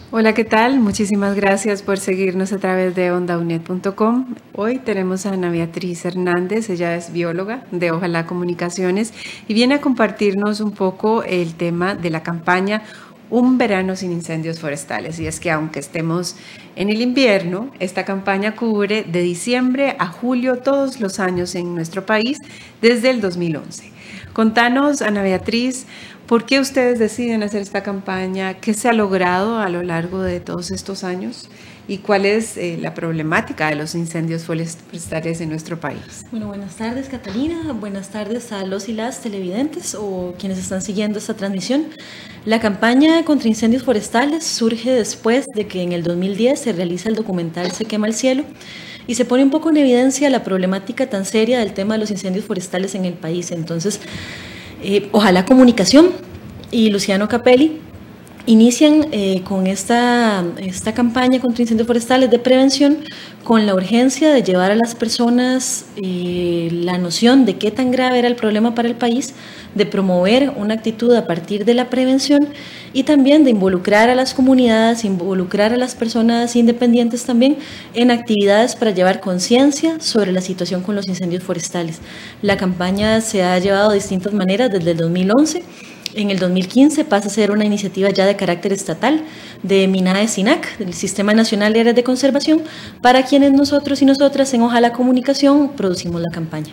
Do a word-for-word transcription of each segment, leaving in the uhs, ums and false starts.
Hola, ¿qué tal? Muchísimas gracias por seguirnos a través de onda u n e t punto com. Hoy tenemos a Ana Beatriz Hernández, ella es bióloga de Ojalá Comunicaciones y viene a compartirnos un poco el tema de la campaña Un verano sin incendios forestales. Y es que aunque estemos en el invierno, esta campaña cubre de diciembre a julio todos los años en nuestro país desde el dos mil once. Contanos, Ana Beatriz, ¿por qué ustedes deciden hacer esta campaña? ¿Qué se ha logrado a lo largo de todos estos años? ¿Y cuál es eh, la problemática de los incendios forestales en nuestro país? Bueno, buenas tardes, Catalina. Buenas tardes a los y las televidentes o quienes están siguiendo esta transmisión. La campaña contra incendios forestales surge después de que en el dos mil diez se realiza el documental Se quema el cielo y se pone un poco en evidencia la problemática tan seria del tema de los incendios forestales en el país. Entonces, eh, Ojalá Comunicación y Luciano Capelli inician eh, con esta, esta campaña contra incendios forestales de prevención con la urgencia de llevar a las personas eh, la noción de qué tan grave era el problema para el país, de promover una actitud a partir de la prevención y también de involucrar a las comunidades, involucrar a las personas independientes también en actividades para llevar conciencia sobre la situación con los incendios forestales. La campaña se ha llevado de distintas maneras desde el dos mil once. En el dos mil quince pasa a ser una iniciativa ya de carácter estatal de MINAE-SINAC, del Sistema Nacional de Áreas de Conservación, para quienes nosotros y nosotras en Ojalá Comunicación producimos la campaña.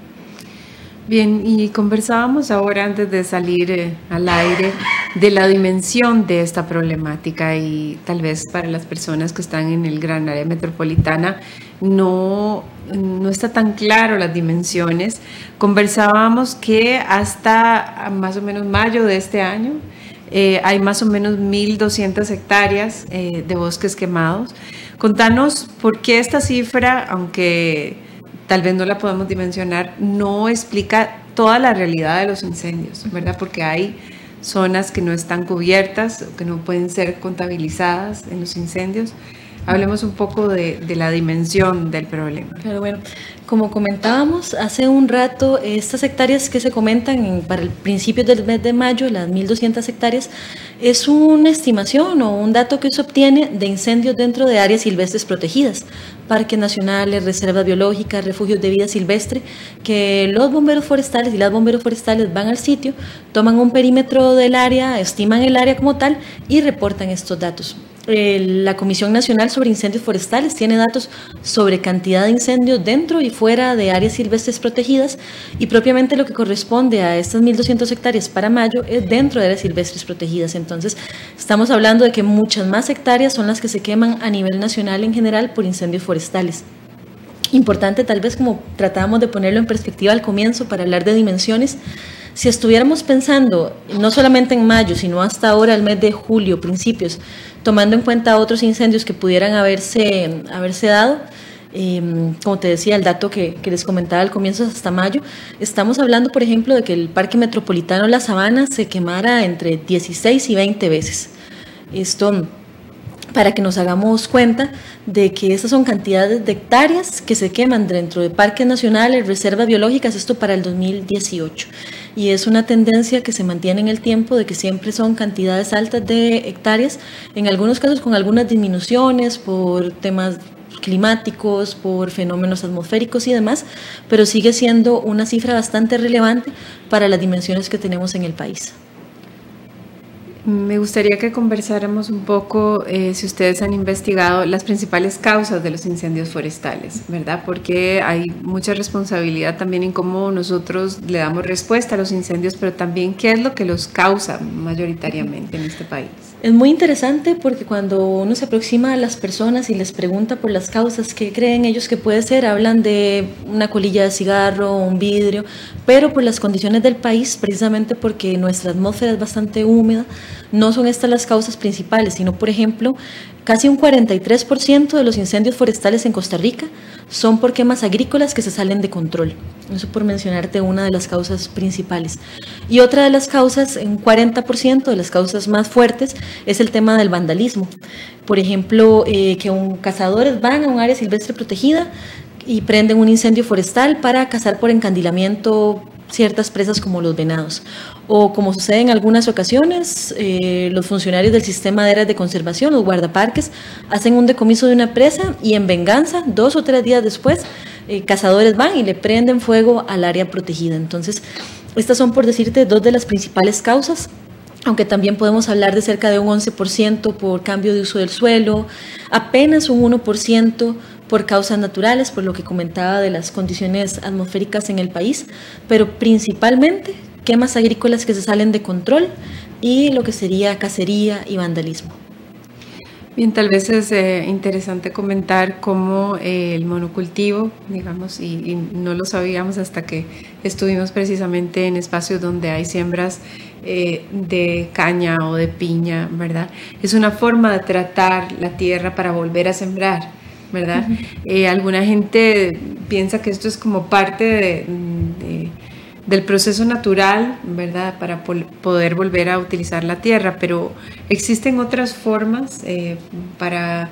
Bien, y conversábamos ahora antes de salir eh, al aire de la dimensión de esta problemática y tal vez para las personas que están en el gran área metropolitana no, no está tan claro las dimensiones. Conversábamos que hasta más o menos mayo de este año eh, hay más o menos mil doscientas hectáreas eh, de bosques quemados. Contanos por qué esta cifra, aunque tal vez no la podemos dimensionar, no explica toda la realidad de los incendios, ¿verdad? Porque hay zonas que no están cubiertas, que no pueden ser contabilizadas en los incendios. Hablemos un poco de, de la dimensión del problema. Claro, bueno, como comentábamos hace un rato, estas hectáreas que se comentan en, para el principio del mes de mayo, las mil doscientas hectáreas, es una estimación o un dato que se obtiene de incendios dentro de áreas silvestres protegidas, parques nacionales, reservas biológicas, refugios de vida silvestre, que los bomberos forestales y las bomberos forestales van al sitio, toman un perímetro del área, estiman el área como tal y reportan estos datos. La Comisión Nacional sobre Incendios Forestales tiene datos sobre cantidad de incendios dentro y fuera de áreas silvestres protegidas y propiamente lo que corresponde a estas mil doscientas hectáreas para mayo es dentro de áreas silvestres protegidas. Entonces, estamos hablando de que muchas más hectáreas son las que se queman a nivel nacional en general por incendios forestales. Importante, tal vez como tratábamos de ponerlo en perspectiva al comienzo para hablar de dimensiones, si estuviéramos pensando no solamente en mayo, sino hasta ahora, el mes de julio, principios, tomando en cuenta otros incendios que pudieran haberse, haberse dado, eh, como te decía, el dato que, que les comentaba al comienzo hasta mayo, estamos hablando, por ejemplo, de que el Parque Metropolitano La Sabana se quemara entre dieciséis y veinte veces. Esto para que nos hagamos cuenta de que esas son cantidades de hectáreas que se queman dentro de parques nacionales, reservas biológicas, esto para el dos mil dieciocho. Y es una tendencia que se mantiene en el tiempo de que siempre son cantidades altas de hectáreas, en algunos casos con algunas disminuciones por temas climáticos, por fenómenos atmosféricos y demás, pero sigue siendo una cifra bastante relevante para las dimensiones que tenemos en el país. Me gustaría que conversáramos un poco, eh, si ustedes han investigado las principales causas de los incendios forestales, ¿verdad? Porque hay mucha responsabilidad también en cómo nosotros le damos respuesta a los incendios, pero también qué es lo que los causa mayoritariamente en este país. Es muy interesante porque cuando uno se aproxima a las personas y les pregunta por las causas, ¿qué creen ellos que puede ser? Hablan de una colilla de cigarro, un vidrio, pero por las condiciones del país, precisamente porque nuestra atmósfera es bastante húmeda, no son estas las causas principales, sino, por ejemplo, casi un cuarenta y tres por ciento de los incendios forestales en Costa Rica son por quemas agrícolas que se salen de control. Eso por mencionarte una de las causas principales. Y otra de las causas, un cuarenta por ciento de las causas más fuertes, es el tema del vandalismo. Por ejemplo, eh, que un, cazadores van a un área silvestre protegida y prenden un incendio forestal para cazar por encandilamiento ciertas presas como los venados. O como sucede en algunas ocasiones, eh, los funcionarios del sistema de áreas de conservación, los guardaparques, hacen un decomiso de una presa y en venganza, dos o tres días después, eh, cazadores van y le prenden fuego al área protegida. Entonces, estas son, por decirte, dos de las principales causas, aunque también podemos hablar de cerca de un once por ciento por cambio de uso del suelo, apenas un uno por ciento por causas naturales, por lo que comentaba de las condiciones atmosféricas en el país, pero principalmente quemas agrícolas que se salen de control y lo que sería cacería y vandalismo. Bien, tal vez es eh, interesante comentar cómo eh, el monocultivo, digamos, y, y no lo sabíamos hasta que estuvimos precisamente en espacios donde hay siembras eh, de caña o de piña, ¿verdad? Es una forma de tratar la tierra para volver a sembrar, ¿verdad? Uh-huh. eh, alguna gente piensa que esto es como parte de, de del proceso natural, ¿verdad?, para poder volver a utilizar la tierra, pero existen otras formas eh, para,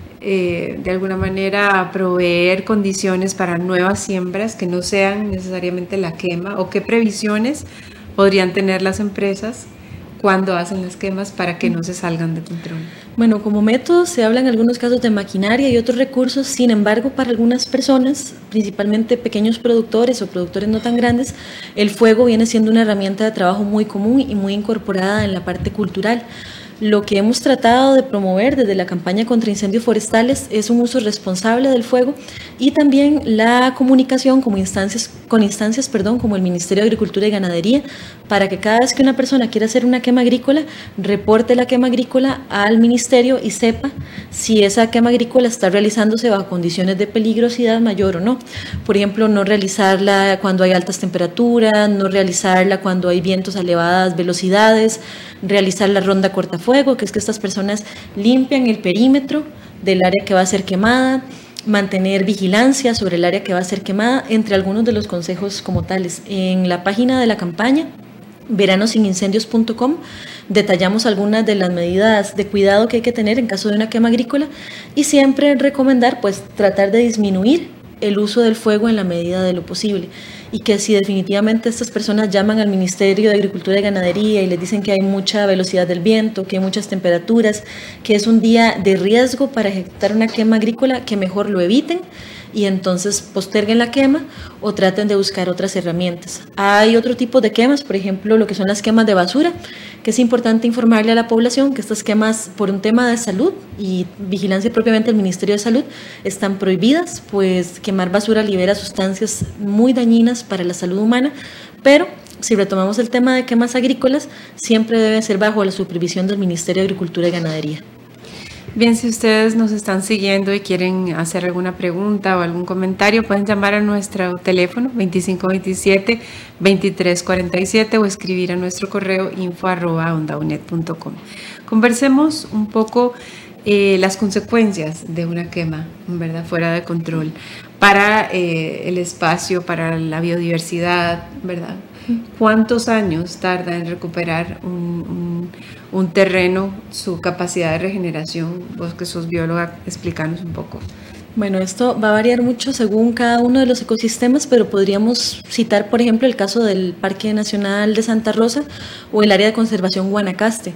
eh, de alguna manera, proveer condiciones para nuevas siembras que no sean necesariamente la quema, o qué previsiones podrían tener las empresas cuando hacen las quemas para que no se salgan de control. Bueno, como método se habla en algunos casos de maquinaria y otros recursos, sin embargo, para algunas personas, principalmente pequeños productores o productores no tan grandes, el fuego viene siendo una herramienta de trabajo muy común y muy incorporada en la parte cultural. Lo que hemos tratado de promover desde la campaña contra incendios forestales es un uso responsable del fuego y también la comunicación como instancias, con instancias perdón, como el Ministerio de Agricultura y Ganadería, para que cada vez que una persona quiera hacer una quema agrícola, reporte la quema agrícola al Ministerio y sepa si esa quema agrícola está realizándose bajo condiciones de peligrosidad mayor o no. Por ejemplo, no realizarla cuando hay altas temperaturas, no realizarla cuando hay vientos a elevadas velocidades, realizar la ronda cortafuego, que es que estas personas limpian el perímetro del área que va a ser quemada, mantener vigilancia sobre el área que va a ser quemada, entre algunos de los consejos como tales. En la página de la campaña, verano sin incendios punto com, detallamos algunas de las medidas de cuidado que hay que tener en caso de una quema agrícola y siempre recomendar pues tratar de disminuir el uso del fuego en la medida de lo posible, y que si definitivamente estas personas llaman al Ministerio de Agricultura y Ganadería y les dicen que hay mucha velocidad del viento, que hay muchas temperaturas, que es un día de riesgo para ejecutar una quema agrícola, que mejor lo eviten y entonces posterguen la quema o traten de buscar otras herramientas. Hay otro tipo de quemas, por ejemplo, lo que son las quemas de basura, que es importante informarle a la población que estas quemas, por un tema de salud y vigilancia propiamente del Ministerio de Salud, están prohibidas, pues quemar basura libera sustancias muy dañinas para la salud humana, pero si retomamos el tema de quemas agrícolas, siempre debe ser bajo la supervisión del Ministerio de Agricultura y Ganadería. Bien, si ustedes nos están siguiendo y quieren hacer alguna pregunta o algún comentario, pueden llamar a nuestro teléfono veinticinco veintisiete, veintitrés cuarenta y siete o escribir a nuestro correo info arroba onda unet punto com. Conversemos un poco eh, las consecuencias de una quema, ¿verdad?, fuera de control para eh, el espacio, para la biodiversidad, ¿verdad? ¿Cuántos años tarda en recuperar un, un, un terreno, su capacidad de regeneración? Vos que sos bióloga, explícanos un poco. Bueno, esto va a variar mucho según cada uno de los ecosistemas, pero podríamos citar, por ejemplo, el caso del Parque Nacional de Santa Rosa o el área de conservación Guanacaste.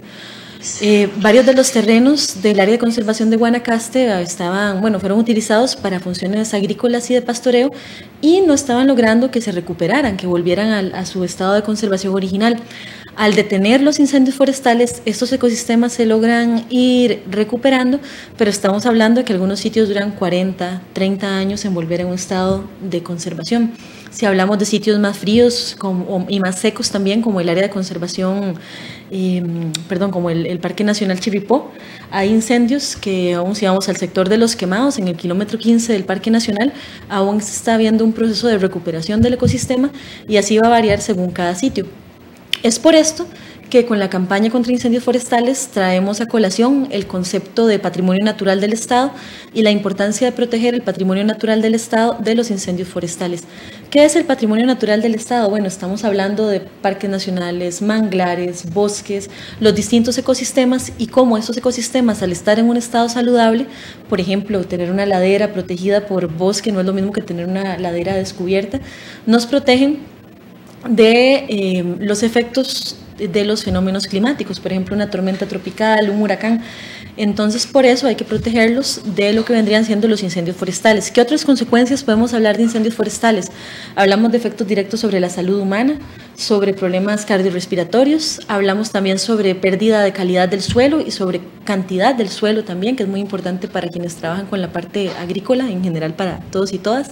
Eh, varios de los terrenos del área de conservación de Guanacaste estaban, bueno, fueron utilizados para funciones agrícolas y de pastoreo y no estaban logrando que se recuperaran, que volvieran a, a su estado de conservación original. Al detener los incendios forestales, estos ecosistemas se logran ir recuperando, pero estamos hablando de que algunos sitios duran cuarenta, treinta años en volver a un estado de conservación. Si hablamos de sitios más fríos como, y más secos también, como el área de conservación, eh, perdón, como el, el Parque Nacional Chirripó, hay incendios que aún si vamos al sector de los quemados, en el kilómetro quince del Parque Nacional, aún se está viendo un proceso de recuperación del ecosistema y así va a variar según cada sitio. Es por esto que con la campaña contra incendios forestales traemos a colación el concepto de patrimonio natural del Estado y la importancia de proteger el patrimonio natural del Estado de los incendios forestales. ¿Qué es el patrimonio natural del Estado? Bueno, estamos hablando de parques nacionales, manglares, bosques, los distintos ecosistemas y cómo esos ecosistemas, al estar en un estado saludable, por ejemplo, tener una ladera protegida por bosque no es lo mismo que tener una ladera descubierta, nos protegen de eh, los efectos de los fenómenos climáticos, por ejemplo, una tormenta tropical, un huracán. Entonces, por eso hay que protegerlos de lo que vendrían siendo los incendios forestales. ¿Qué otras consecuencias podemos hablar de incendios forestales? Hablamos de efectos directos sobre la salud humana, sobre problemas cardiorrespiratorios, hablamos también sobre pérdida de calidad del suelo y sobre cantidad del suelo también, que es muy importante para quienes trabajan con la parte agrícola, en general para todos y todas.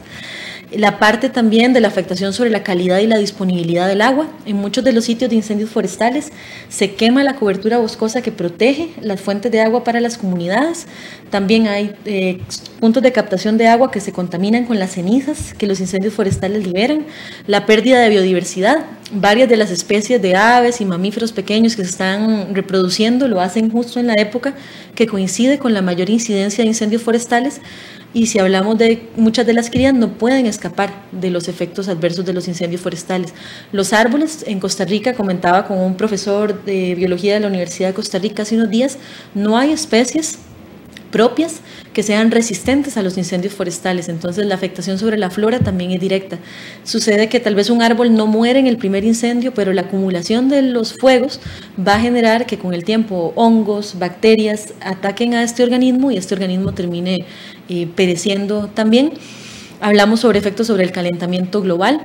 La parte también de la afectación sobre la calidad y la disponibilidad del agua. En muchos de los sitios de incendios forestales se quema la cobertura boscosa que protege las fuentes de agua para las comunidades. También hay eh, puntos de captación de agua que se contaminan con las cenizas que los incendios forestales liberan. La pérdida de biodiversidad. Varias de las especies de aves y mamíferos pequeños que se están reproduciendo lo hacen justo en la época que coincide con la mayor incidencia de incendios forestales. Y si hablamos de muchas de las crías, no pueden escapar de los efectos adversos de los incendios forestales. Los árboles, en Costa Rica, comentaba con un profesor de biología de la Universidad de Costa Rica hace unos días, no hay especies propias que sean resistentes a los incendios forestales, entonces la afectación sobre la flora también es directa. Sucede que tal vez un árbol no muere en el primer incendio, pero la acumulación de los fuegos va a generar que con el tiempo hongos, bacterias ataquen a este organismo y este organismo termine eh, pereciendo también. Hablamos sobre efectos sobre el calentamiento global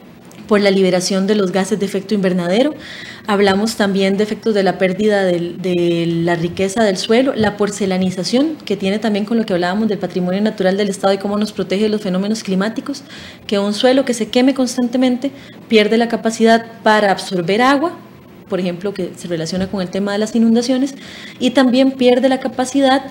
por la liberación de los gases de efecto invernadero. Hablamos también de efectos de la pérdida de, de la riqueza del suelo, la porcelanización, que tiene también con lo que hablábamos del patrimonio natural del Estado y cómo nos protege de los fenómenos climáticos, que un suelo que se queme constantemente pierde la capacidad para absorber agua, por ejemplo, que se relaciona con el tema de las inundaciones, y también pierde la capacidad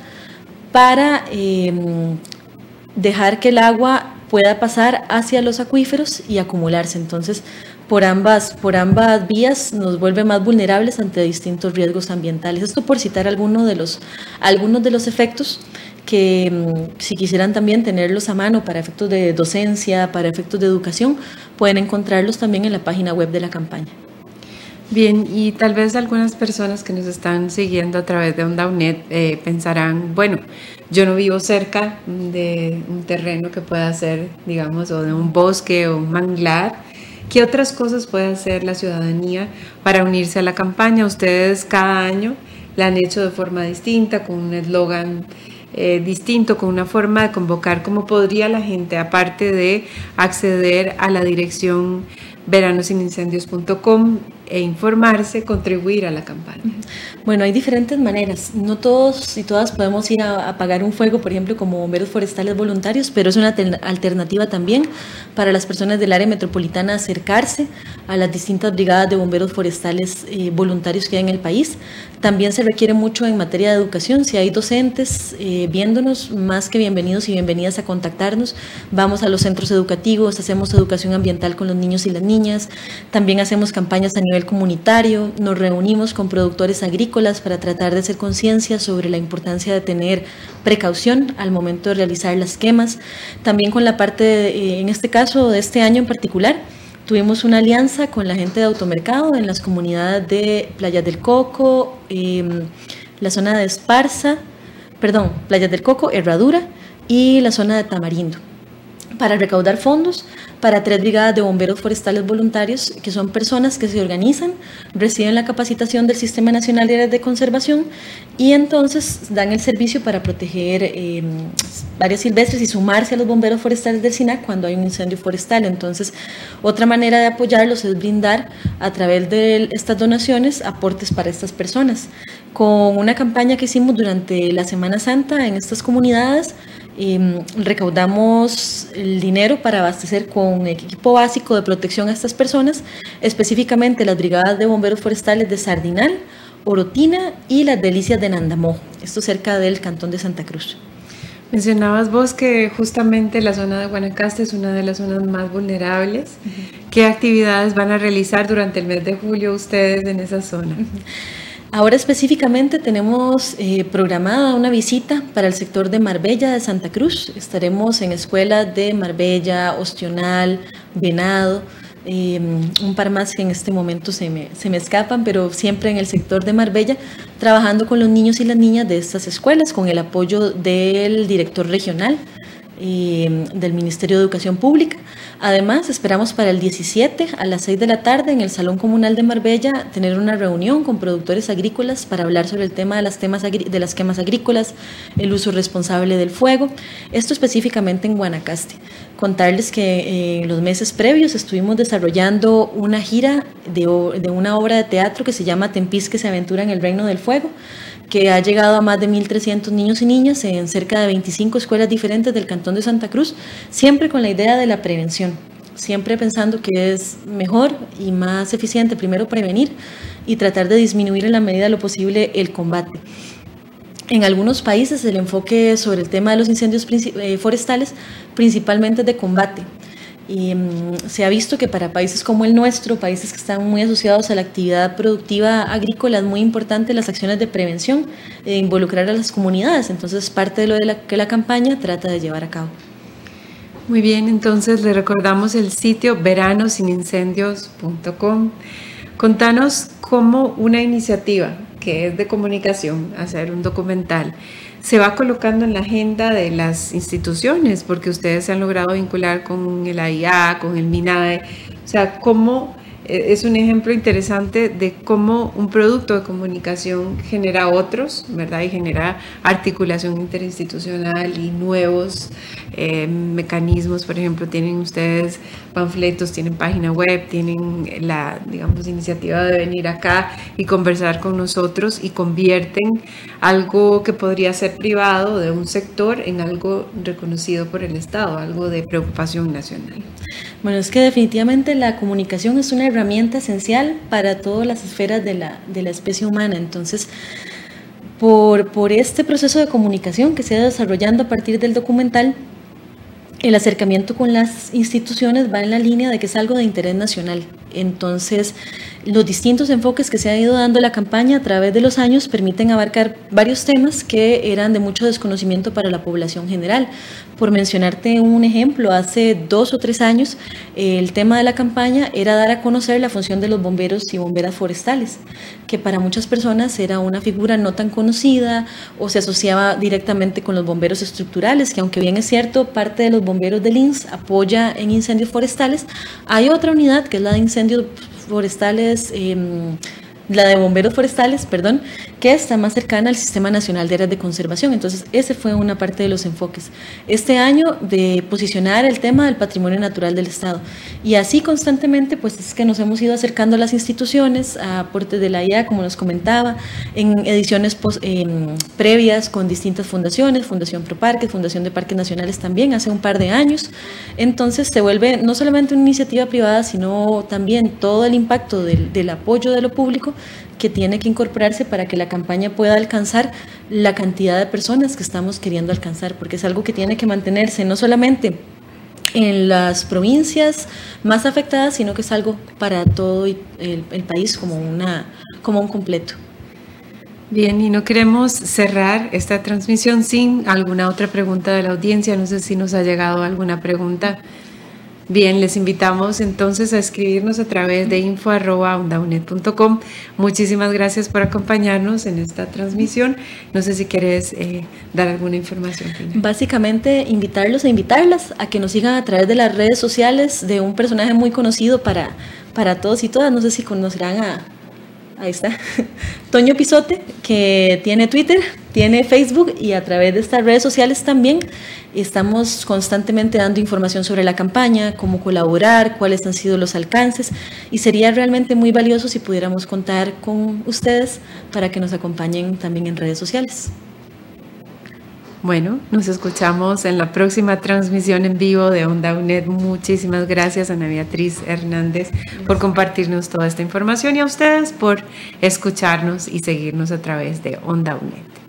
para eh, dejar que el agua pueda pasar hacia los acuíferos y acumularse. Entonces, por ambas, por ambas vías nos vuelve más vulnerables ante distintos riesgos ambientales. Esto por citar algunos de los, algunos de los efectos que, si quisieran también tenerlos a mano para efectos de docencia, para efectos de educación, pueden encontrarlos también en la página web de la campaña. Bien, y tal vez algunas personas que nos están siguiendo a través de Onda U N E D eh, pensarán, bueno, yo no vivo cerca de un terreno que pueda ser, digamos, o de un bosque o un manglar. ¿Qué otras cosas puede hacer la ciudadanía para unirse a la campaña? Ustedes cada año la han hecho de forma distinta, con un eslogan eh, distinto, con una forma de convocar. ¿Cómo podría la gente, aparte de acceder a la dirección verano sin incendios punto com e informarse, contribuir a la campaña? Bueno, hay diferentes maneras. No todos y todas podemos ir a apagar un fuego, por ejemplo, como bomberos forestales voluntarios, pero es una alternativa también para las personas del área metropolitana acercarse a las distintas brigadas de bomberos forestales eh, voluntarios que hay en el país. También se requiere mucho en materia de educación. Si hay docentes eh, viéndonos, más que bienvenidos y bienvenidas a contactarnos. Vamos a los centros educativos, hacemos educación ambiental con los niños y las niñas. También hacemos campañas a nivel comunitario, nos reunimos con productores agrícolas para tratar de hacer conciencia sobre la importancia de tener precaución al momento de realizar las quemas. También con la parte, de, en este caso de este año en particular, tuvimos una alianza con la gente de Automercado en las comunidades de Playas del Coco, eh, la zona de Esparza, perdón, Playas del Coco, Herradura y la zona de Tamarindo, para recaudar fondos para tres brigadas de bomberos forestales voluntarios, que son personas que se organizan, reciben la capacitación del Sistema Nacional de Áreas de Conservación y entonces dan el servicio para proteger eh, áreas silvestres y sumarse a los bomberos forestales del SINAC cuando hay un incendio forestal. Entonces, otra manera de apoyarlos es brindar a través de estas donaciones aportes para estas personas. Con una campaña que hicimos durante la Semana Santa en estas comunidades, Eh, recaudamos el dinero para abastecer con equipo básico de protección a estas personas, específicamente las brigadas de bomberos forestales de Sardinal, Orotina y las Delicias de Nandamó, esto cerca del Cantón de Santa Cruz. Mencionabas vos que justamente la zona de Guanacaste es una de las zonas más vulnerables. Uh-huh. ¿Qué actividades van a realizar durante el mes de julio ustedes en esa zona? Uh-huh. Ahora específicamente tenemos eh, programada una visita para el sector de Marbella de Santa Cruz. Estaremos en escuelas de Marbella, Ostional, Venado, eh, un par más que en este momento se me, se me escapan, pero siempre en el sector de Marbella, trabajando con los niños y las niñas de estas escuelas, con el apoyo del director regional eh, del Ministerio de Educación Pública. Además, esperamos para el diecisiete a las seis de la tarde en el Salón Comunal de Marbella tener una reunión con productores agrícolas para hablar sobre el tema de las, temas de las quemas agrícolas, el uso responsable del fuego, esto específicamente en Guanacaste. Contarles que en eh, los meses previos estuvimos desarrollando una gira de, de una obra de teatro que se llama Tempís que se aventura en el Reino del Fuego, que ha llegado a más de mil trescientos niños y niñas en cerca de veinticinco escuelas diferentes del Cantón de Santa Cruz, siempre con la idea de la prevención, siempre pensando que es mejor y más eficiente primero prevenir y tratar de disminuir en la medida de lo posible el combate. En algunos países el enfoque sobre el tema de los incendios forestales principalmente es de combate. Y um, se ha visto que para países como el nuestro, países que están muy asociados a la actividad productiva agrícola, es muy importante las acciones de prevención, e involucrar a las comunidades. Entonces, parte de lo de la, que la campaña trata de llevar a cabo. Muy bien, entonces le recordamos el sitio verano sin incendios punto com. Contanos cómo una iniciativa que es de comunicación, hacer un documental, se va colocando en la agenda de las instituciones, porque ustedes se han logrado vincular con el A I A, con el MINAE, o sea, cómo es un ejemplo interesante de cómo un producto de comunicación genera otros, ¿verdad? Y genera articulación interinstitucional y nuevos eh, mecanismos. Por ejemplo, tienen ustedes panfletos, tienen página web, tienen la, digamos, iniciativa de venir acá y conversar con nosotros y convierten algo que podría ser privado de un sector en algo reconocido por el Estado, algo de preocupación nacional. Bueno, es que definitivamente la comunicación es una herramienta esencial para todas las esferas de la, de la especie humana. Entonces, por, por este proceso de comunicación que se ha desarrollando a partir del documental, el acercamiento con las instituciones va en la línea de que es algo de interés nacional. Entonces, los distintos enfoques que se ha ido dando la campaña a través de los años permiten abarcar varios temas que eran de mucho desconocimiento para la población general. Por mencionarte un ejemplo, hace dos o tres años el tema de la campaña era dar a conocer la función de los bomberos y bomberas forestales, que para muchas personas era una figura no tan conocida o se asociaba directamente con los bomberos estructurales, que aunque bien es cierto, parte de los bomberos del I N S apoya en incendios forestales, hay otra unidad que es la de incendios forestales, eh, la de bomberos forestales, perdón, que está más cercana al Sistema Nacional de Áreas de Conservación. Entonces, ese fue una parte de los enfoques. Este año de posicionar el tema del patrimonio natural del Estado. Y así constantemente, pues es que nos hemos ido acercando a las instituciones, a aportes de la I A, como nos comentaba, en ediciones pos, eh, previas con distintas fundaciones, Fundación Proparques, Fundación de Parques Nacionales también, hace un par de años. Entonces, se vuelve no solamente una iniciativa privada, sino también todo el impacto del, del apoyo de lo público que tiene que incorporarse para que la campaña pueda alcanzar la cantidad de personas que estamos queriendo alcanzar, porque es algo que tiene que mantenerse no solamente en las provincias más afectadas, sino que es algo para todo el, el país como, una, como un completo. Bien, y no queremos cerrar esta transmisión sin alguna otra pregunta de la audiencia. No sé si nos ha llegado alguna pregunta. Bien, les invitamos entonces a escribirnos a través de info arroba onda unet punto com. Muchísimas gracias por acompañarnos en esta transmisión. No sé si quieres eh, dar alguna información final. Básicamente, invitarlos e invitarlas a que nos sigan a través de las redes sociales de un personaje muy conocido para, para todos y todas. No sé si conocerán a... Ahí está, Toño Pisote, que tiene Twitter, tiene Facebook y a través de estas redes sociales también estamos constantemente dando información sobre la campaña, cómo colaborar, cuáles han sido los alcances, y sería realmente muy valioso si pudiéramos contar con ustedes para que nos acompañen también en redes sociales. Bueno, nos escuchamos en la próxima transmisión en vivo de Onda UNED. Muchísimas gracias a Ana Beatriz Hernández por compartirnos toda esta información y a ustedes por escucharnos y seguirnos a través de Onda UNED.